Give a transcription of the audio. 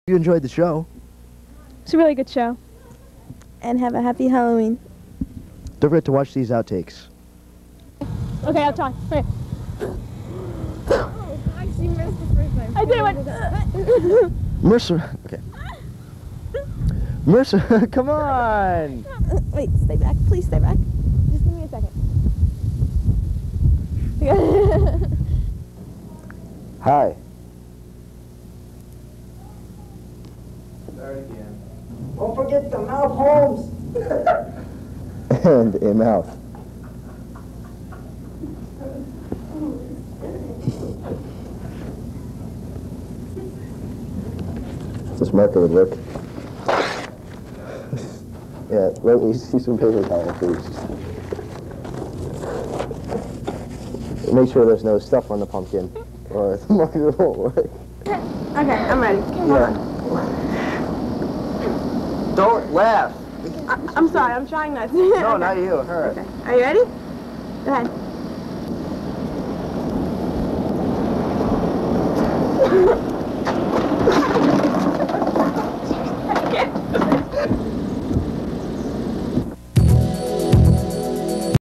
You enjoyed the show. It's a really good show. And have a happy Halloween. Don't forget to watch these outtakes. Okay, I'll try. Okay. Oh, gosh, you missed the first time. I did it. Mercer, okay. Mercer, come on! Wait, stay back. Please stay back. Just give me a second. Hi. Start again. Don't forget the mouth homes. And a mouth. This marker would work. Yeah, let me see some paper towel, please. Make sure there's no stuff on the pumpkin, or the marker won't work. Okay, I'm ready. Come on. Don't laugh. I'm sorry, I'm trying not to. No, not you, her. Okay. Are you ready? Go ahead.